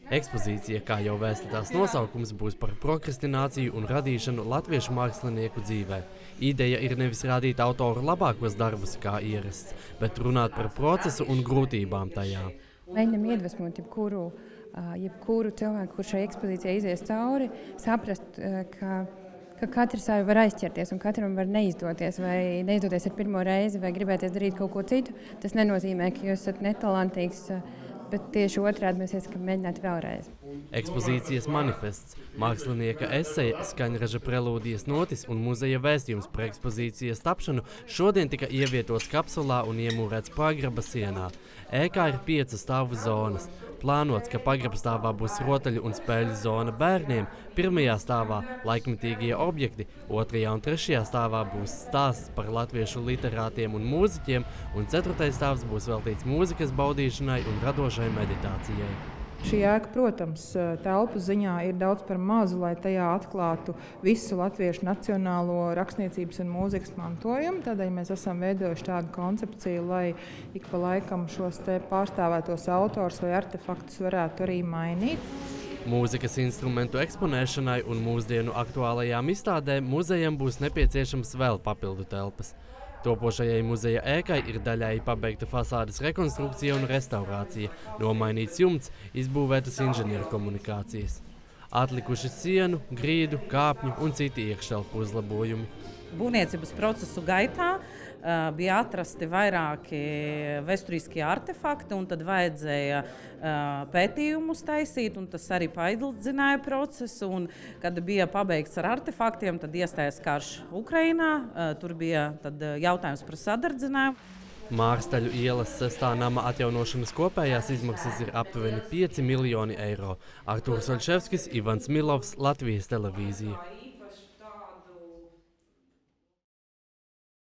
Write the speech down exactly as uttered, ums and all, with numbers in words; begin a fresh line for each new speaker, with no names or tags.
Ekspozīcija, kā jau vēsta tās nosaukums, būs par prokrastināciju un radīšanu latviešu mākslinieku dzīvē. Ideja ir nevis rādīt autoru labākos darbus, kā ierasts, bet runāt par procesu un grūtībām tajā.
Mēģinam iedvesmot jebkuru, jebkuru cilvēku, kurš šai ekspozīcijai izies cauri, saprast, ka, ka katrs var aizķerties un katram var neizdoties, vai neizdoties ar pirmo reizi, vai gribēties darīt kaut ko citu. Tas nenozīmē, ka jūs esat netalantīgs, bet tieši otrādi mēs ieskam mēģināt vēlreiz.
Ekspozīcijas manifests, mākslinieka eseja, skaņraža prelūdijas notis un muzeja vēstījums par ekspozīcijas tapšanu šodien tika ievietots kapsulā un iemūrēts pagraba sienā. Ēkā ir piecu stāvu zonas. Plānots, ka pagrabstāvā būs rotaļu un spēļu zona bērniem, pirmajā stāvā laikmetīgie objekti, otrajā un trešajā stāvā būs stāsts par latviešu literātiem un mūziķiem, un ceturtais stāvs būs veltīts mūzikas baudīšanai un radošai meditācijai.
Šī ēka, protams, telpu ziņā ir daudz par mazu, lai tajā atklātu visu latviešu nacionālo rakstniecības un mūzikas mantojumu. Tādēļ mēs esam veidojuši tādu koncepciju, lai ik pa laikam šos te pārstāvētos autors vai artefaktus varētu arī mainīt.
Mūzikas instrumentu eksponēšanai un mūsdienu aktuālajām izstādēm muzejam būs nepieciešams vēl papildu telpas. Topošajai muzeja ēkai ir daļēji pabeigta fasādes rekonstrukcija un restaurācija, nomainīts jumts, izbūvētas inženieru komunikācijas. Atlikuši sienu, grīdu, kāpņu un citi iekštelpu uzlabojumi.
Būvniecības procesu gaitā uh, bija atrasti vairāki vēsturiskie artefakti, un tad vajadzēja uh, pētījumus taisīt, un tas arī paildzināja procesu. Un, kad bija pabeigts ar artefaktiem, tad iestājās karš Ukrainā, uh, tur bija tad, uh, jautājums par sadardzinājumu.
Mārstaļu ielas sestā nama atjaunošanas kopējās izmaksas ir aptuveni pieci miljoni eiro. Artūrs Oļševskis, Ivans Milovs, Latvijas televīzija.